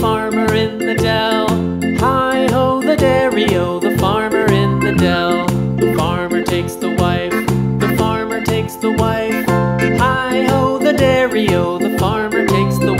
farmer in the dell. Hi-ho, the dairy-o, the farmer in the dell. The farmer takes the wife, the farmer takes the wife. Hi-ho, the dairy-o, the farmer takes the